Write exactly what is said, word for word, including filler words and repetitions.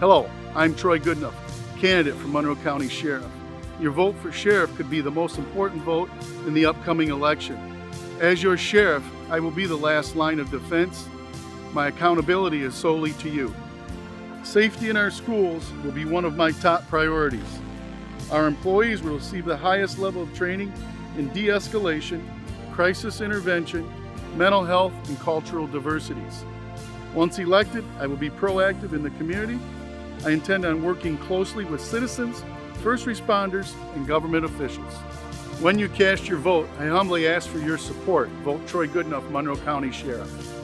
Hello, I'm Troy Goodenough, candidate for Monroe County Sheriff. Your vote for sheriff could be the most important vote in the upcoming election. As your sheriff, I will be the last line of defense. My accountability is solely to you. Safety in our schools will be one of my top priorities. Our employees will receive the highest level of training in de-escalation, crisis intervention, mental health, and cultural diversities. Once elected, I will be proactive in the community. I intend on working closely with citizens, first responders, and government officials. When you cast your vote, I humbly ask for your support. Vote Troy Goodenough, Monroe County Sheriff.